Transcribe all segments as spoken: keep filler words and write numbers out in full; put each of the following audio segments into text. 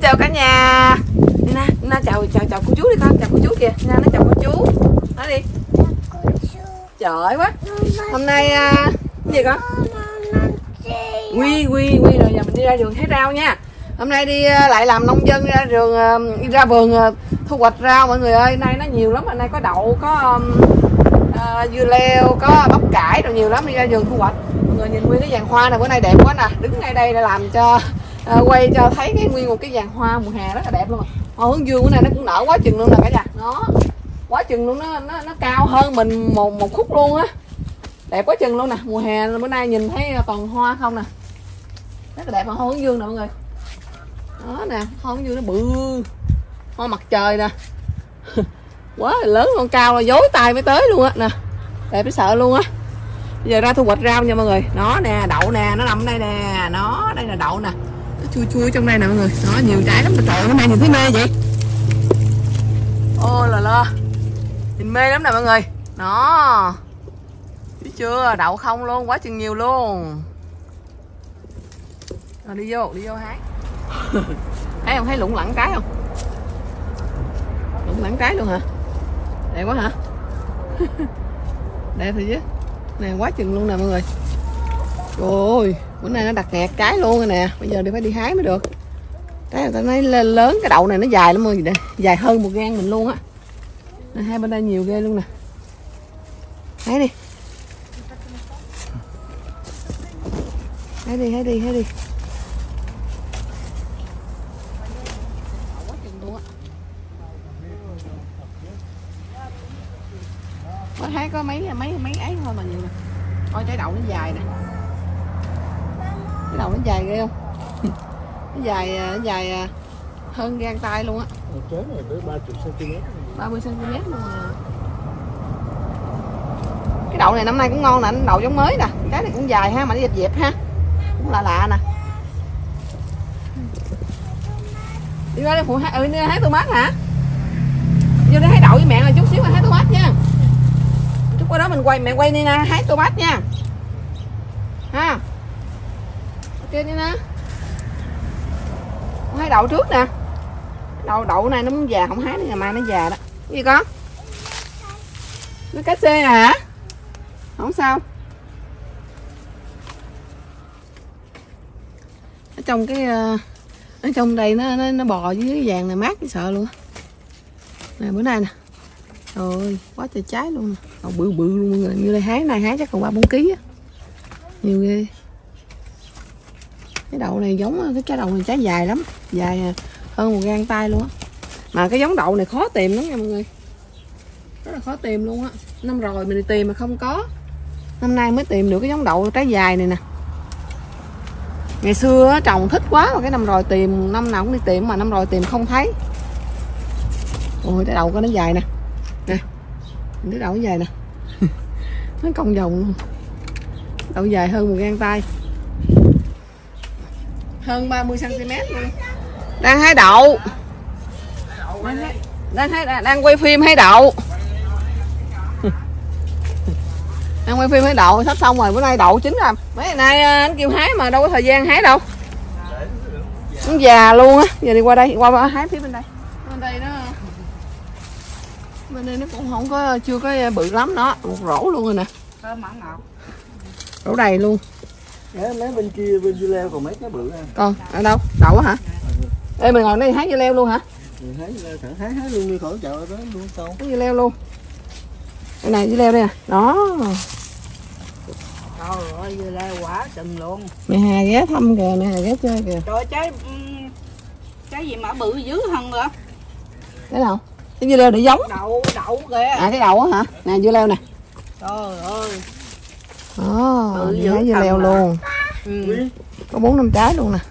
chào cả nhà. Nè, nè chào chào chào cô chú đi con, chào cô chú kìa. Nè nó chào cô chú. Nói đi. Trời quá. Hôm nay à, cái gì con? Quy quy quy rồi giờ mình đi ra vườn hái rau nha. Hôm nay đi lại làm nông dân ra vườn đi ra vườn thu hoạch rau mọi người ơi. Nay nó nhiều lắm, hôm nay có đậu, có uh, dưa leo, có bắp cải rồi nhiều lắm, đi ra vườn thu hoạch. Mọi người nhìn nguyên cái vườn hoa này bữa nay đẹp quá nè. Đứng ngay đây để làm cho uh, quay cho thấy cái nguyên một cái vườn hoa mùa hè rất là đẹp luôn. Hoa hướng dương bữa nay nó cũng nở quá chừng luôn nè cả nhà. Nó quá chừng luôn, nó nó nó cao hơn mình một một khúc luôn á. Đẹp quá chừng luôn nè. Mùa hè bữa nay nhìn thấy toàn hoa không nè. Rất là đẹp mà hoa hướng dương nè mọi người. Đó nè, hoa hướng dương nó bự. Hoa mặt trời nè. Quá là lớn con, cao là dối tay mới tới luôn á nè. Đẹp mới sợ luôn á. Bây giờ ra thu hoạch rau nha mọi người. Nó nè, đậu nè, nó nằm đây nè. Nó, đây là đậu nè. Nó chua chua trong đây nè mọi người. Nó nhiều trái lắm, trời ơi, hôm nay nhìn thấy mê vậy. Ô là lo. Nhìn mê lắm nè mọi người. Nó. Thấy chưa, đậu không luôn, quá chừng nhiều luôn. Rồi đi vô, đi vô hái. Thấy không, thấy lủng lẳng trái không? Lủng lẳng trái luôn hả? Đẹp quá hả? Đẹp thì chứ. Nè quá chừng luôn nè mọi người. Trời ơi, bữa nay nó đặt nghẹt trái luôn rồi nè. Bây giờ đi phải đi hái mới được. Trái người ta nói lên lớn, cái đậu này nó dài lắm mọi người. Dài hơn một gang mình luôn á. Hai bên đây nhiều ghê luôn nè. Hái đi. Hái đi, hái đi, hái đi. Quá chừng luôn á. Mới hái có mấy mấy mấy ấy thôi mà nhiều nè. Coi trái đậu nó dài nè. Cái đầu nó dài ghê không? Nó dài nó dài hơn gang tay luôn á. Trái này tới ba mươi xăng-ti-mét. ba mươi xăng-ti-mét luôn nè. Cái đậu này năm nay cũng ngon nè, đậu giống mới nè. Cái này cũng dài ha, mà nó dẹp dẹp ha. Cũng lạ lạ nè. Đi qua đây phụ hái, ừ, đi hái tô mát hả? Vô đây hái đậu với mẹ rồi chút xíu mà hái tô mát nha. Chút qua đó mình quay, mẹ quay đi nè, hái tô mát nha. Ha. Ok đi nè. Hái đậu trước nè. Đậu đậu này nó muốn già không hái nữa, ngày mai nó già đó. Cái gì con? Nó cá xê hả? Không sao. Ở trong cái ở trong đây nó nó, nó bò dưới cái vàng này mát cái sợ luôn á. Nè bữa nay nè. Trời ơi, quá trời trái luôn nè. Đậu bự bự luôn mọi người. Như đây hái này hái chắc còn ba bốn ký á. Nhiều ghê. Cái đậu này giống cái trái đậu này trái dài lắm, dài hơn một gang tay luôn á. Mà cái giống đậu này khó tìm lắm nha mọi người, rất là khó tìm luôn á. Năm rồi mình đi tìm mà không có, năm nay mới tìm được cái giống đậu trái dài này nè. Ngày xưa á, trồng thích quá mà cái năm rồi tìm, năm nào cũng đi tìm mà năm rồi tìm không thấy. Ôi trái đậu có nó dài nè, nè cái đậu nó dài nè. Nó cong vòng luôn, đậu dài hơn một gang tay, hơn ba mươi xăng-ti-mét luôn. Đang hái đậu, đang hái, đang, hái, đang quay phim hái đậu. Đang quay phim hái đậu sắp xong rồi, bữa nay đậu chín rồi. Mấy ngày nay anh kêu hái mà đâu có thời gian hái đâu, nó già luôn á. Giờ đi qua đây, qua hái phía bên đây. Bên đây nó bên đây nó cũng không có, chưa có bự lắm đó, một rổ luôn rồi nè, rổ đầy luôn. Mấy bên kia bên dưa leo còn mấy cái bự em. Còn ở đâu? Đậu á hả? Ê mình ngồi đây hái dưa leo luôn hả? Mình hái dưa leo, thẳng hái hái luôn đi khỏi chợ đó luôn không. Hái dưa leo luôn. Đây này dưa leo đây nè. Đó. Trời ơi dưa leo quả chừng luôn. Mẹ Hà ghé thăm kìa, mẹ Hà ghé chơi kìa. Trời trái trái gì mà bự dữ hơn nữa. Cái nào? Cái dưa leo để giống. Đậu đậu kìa. À cái đậu á hả? Nè dưa leo nè. Trời ơi. Đó, đi hái dưa leo luôn. Ừ. Có bốn năm trái luôn nè.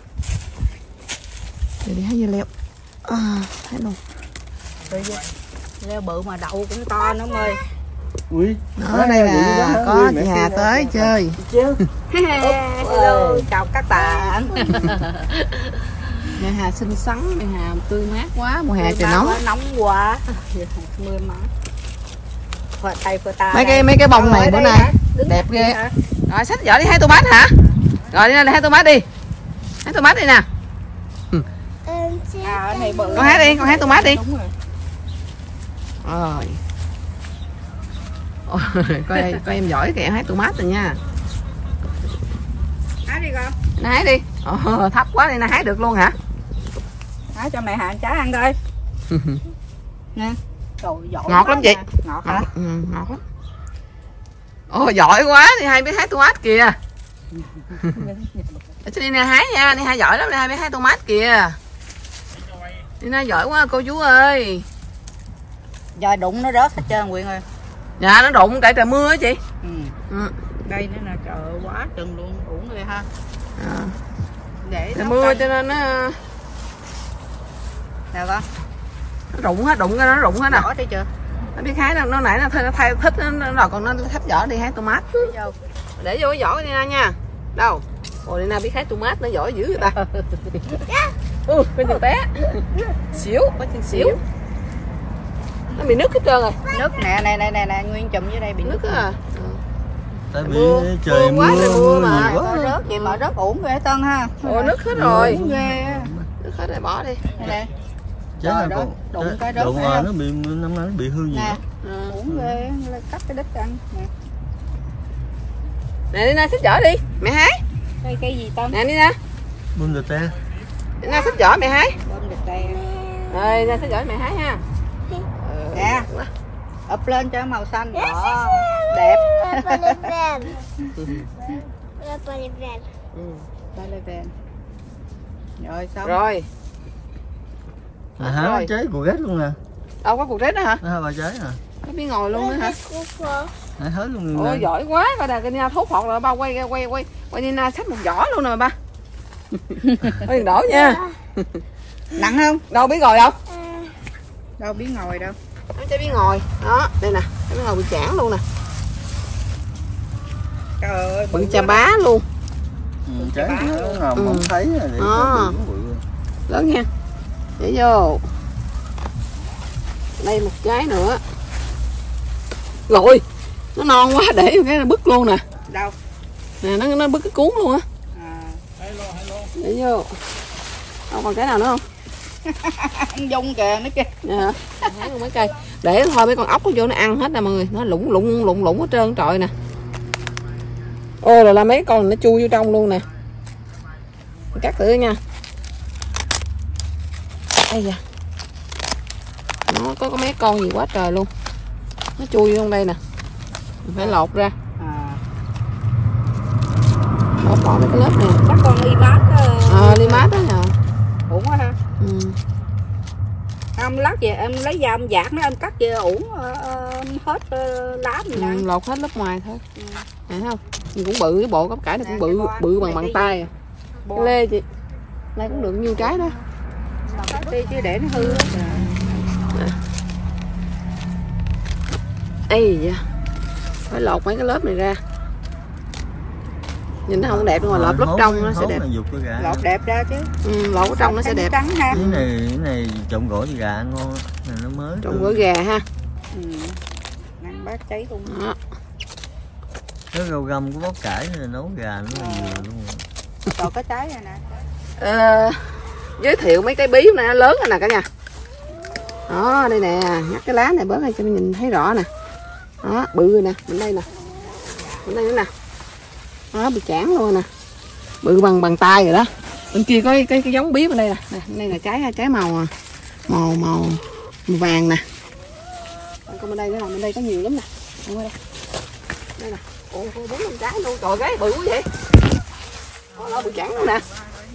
Để đi hái dưa leo. À, hái luôn. Leo bự mà đậu cũng to nữa ơi. Ui. Đó đây là có chị Hà tới chơi. Hello, chào các bạn. Mẹ Hà xinh xắn, mẹ Hà tươi mát quá, mùa hè trời nóng. Quá, nóng quá. Mưa mát. Phở tay phở ta. Mấy cái mấy cái bông này bữa nay đẹp ghê. Rồi xách vỏ đi hái tô mát hả? Rồi đi hái tô mát đi. Hái tô mát đi nè. À, ở này bự. Con hái đi, con hái tomat đi. Đúng rồi. Rồi. Ôi, coi đây, coi em giỏi kìa, em hái tomat rồi nha. Hái đi con. Nó hái đi. Ồ, thấp quá đi, nó hái được luôn hả? Hái cho mẹ Hà trái ăn coi. Nè. Trời, giỏi Ngọt lắm chị. Nha. Ngọt hả? Ngọt, ừ, ngọt lắm. Ồ, giỏi quá, đi hai biết hái tomat kìa. Cho đi nè hái nha, đi hai giỏi lắm, đi hai biết hái tomat kìa. Đi nè giỏi quá cô chú ơi. Giờ đụng nó rớt hết trơn Quyện ơi. Dạ nó đụng tại trời mưa á chị. Ừ. Ừ. Đây nữa nè, trời ơi, quá chừng luôn, uổng rồi ha. À. Để Trời nó mưa canh. cho nên nó Nè con. nó rụng hết, đụng cái nó rụng hết nè. Bỏ đi chưa? Nó biết hái đâu, nó nãy nó, nó thay thích nó rồi còn nó thách vỏ đi hái tomat. Để vô. Để vô cái vỏ đi nha. Đâu? Ồ đi na biết hái tomat nó giỏi dữ người ta. Ừ, bên chừng té. Xíu, bên chừng xíu. Nó bị nước hết trơn rồi. Nước nè, nè nè nè nè, nguyên chùm dưới đây bị Nước nước. á à. Tại vì Mưa, trời mưa quá, mưa, trời mưa mưa mà. nhiều quá. Nó rớt vậy mà rớt uổng ghê Tân ha. Ồ nước hết rồi. Uổng ghê á. Nước hết rồi bỏ đi. Đây nè. Chết Rồi là đó, còn đụng cái rớt đụng thấy rồi không? nó bị năm nay nó bị hư gì Nè, đó. Ừ. uổng ghê, lên cắt cái đít ăn. Nè. Nè đi na xích vỏ đi, mẹ hái. Đây cây gì Tân? Nè đi na. Bơm được te. Đi na xích vỏ mẹ hái. Bơm được tè. Rồi na xích vỏ mẹ hái ha. Nè. Ập lên cho màu xanh. Đó. Đẹp. Ừ. Đây lên về. Rồi xong. Rồi. À, hái Rồi. trái củ ghét luôn nè. Đâu có cục rết đó hả? Nó hai ba trái nè. Nó biết ngồi luôn nữa hả? Hái hết luôn nè. Ôi giỏi quá, coi nè, cái Nina thốt phọt rồi ba quay quay quay quay quay Nina xách một giỏ luôn nè ba. Ôi đừng đổ nha. Nặng không? Đâu biết ngồi đâu. Đâu biết ngồi đâu. Nó cho biết ngồi. Đó, đây nè, nó biết ngồi bị chản luôn nè. Trời ơi, Bự chà bá luôn. Ừ, trái nó ngầm Ừ. không thấy để À. cho bự bự. Lớn nha. Để vô. Đây một trái nữa. Rồi. Nó non quá để cái nó bứt luôn nè. Đâu? Nè nó nó bứt cái cuốn luôn á. À. Để vô. Đâu còn cái nào nữa không? Ăn dung kìa nó kìa. Dạ. Hái luôn mấy cây. Để thôi mấy con ốc nó vô nó ăn hết nè mọi người. Nó lủng lủng lủng lủng hết trơn trọi nè. Ô rồi là mấy con nó chui vô trong luôn nè. Cắt thử nha. Đây da. Nó có, có mấy con gì quá trời luôn. Nó chui vô trong đây nè. Mình phải lột ra. À. Lột bỏ mấy cái lớp này. Chắc con ly mát đó. Ờ, ly mát đó nè. Uổng quá ha. Ừ. Không lát về em lấy dao em dạt nó em cắt về uổng uh, hết uh, lá mình Ừ, ăn. lột hết lớp ngoài thôi. Ừ. Nè thấy không? Nhưng cũng bự, cái bộ cắp cải này cũng Nè, bự, cái bo- bự bằng này bàn cái tay. gì? À. Bo- Cái lê chị. Đây cũng được nhiêu trái đó. Cắt đi chứ để nó hư hết. Ây da. Phải lột mấy cái lớp này ra. Nhìn nó không đẹp nhưng mà lột lớp trong nó sẽ đẹp. Dục cái gà. Lột đẹp ra chứ. Ừ, lột ở trong nó sẽ đẹp. Trắng ha. Cái này cái này trộn gỏi với gà ngon. Này nó mới. Trộn gỏi gà ha. Ừ. Ăn bát cháy luôn. Đó. Cái rau găm của bó cải này nấu gà nó là vừa luôn. Còn cái trái này nè. Ờ, giới thiệu mấy cái bí này nó lớn rồi nè cả nhà. Đó đây nè, nhắc cái lá này bớt đây cho mình nhìn thấy rõ nè. Đó bự rồi nè, bên đây nè, bên đây nữa nè. Đó bị chản luôn nè, bự bằng bàn tay rồi đó. Bên kia có cái cái, cái giống bí bên đây nè, nè bên đây là trái trái màu màu màu, màu vàng nè. Còn bên đây nữa nè, bên đây có nhiều lắm nè. Đây, đây. Đây nè, ồ bốn năm trái luôn, trời cái bự quá vậy. Đó, đó bị chản luôn nè.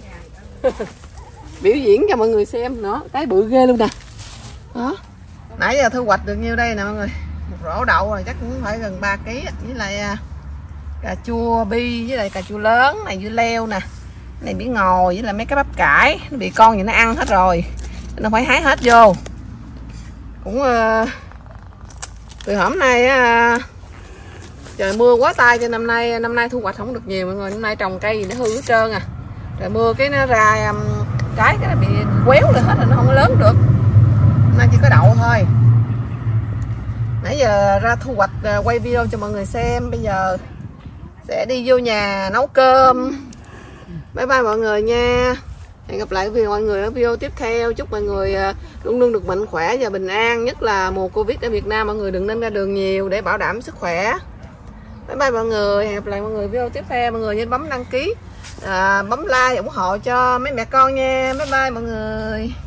Biểu diễn cho mọi người xem nữa, cái bự ghê luôn nè. Đó. Nãy giờ thu hoạch được nhiêu đây nè mọi người. Một rổ đậu rồi chắc cũng phải gần ba ký với lại à, cà chua bi với lại cà chua lớn này dưa leo nè. Cái này bí ngồi với lại mấy cái bắp cải, nó bị con gì nó ăn hết rồi. Nó phải hái hết vô. Cũng uh, từ hôm nay uh, trời mưa quá tay cho năm nay năm nay thu hoạch không được nhiều mọi người. Năm nay trồng cây gì nó hư hết trơn à. Trời mưa cái nó ra um, trái cái nó bị quéo lên hết rồi nó không có lớn được. Nay chỉ có đậu thôi. Nãy giờ ra thu hoạch uh, quay video cho mọi người xem. Bây giờ sẽ đi vô nhà nấu cơm. Bye bye mọi người nha. Hẹn gặp lại với mọi người ở video tiếp theo. Chúc mọi người luôn luôn được mạnh khỏe và bình an, nhất là mùa Covid ở Việt Nam. Mọi người đừng nên ra đường nhiều để bảo đảm sức khỏe. Bye bye mọi người. Hẹn gặp lại mọi người video tiếp theo. Mọi người nhớ bấm đăng ký, à, bấm like ủng hộ cho mấy mẹ con nha. Bye bye mọi người.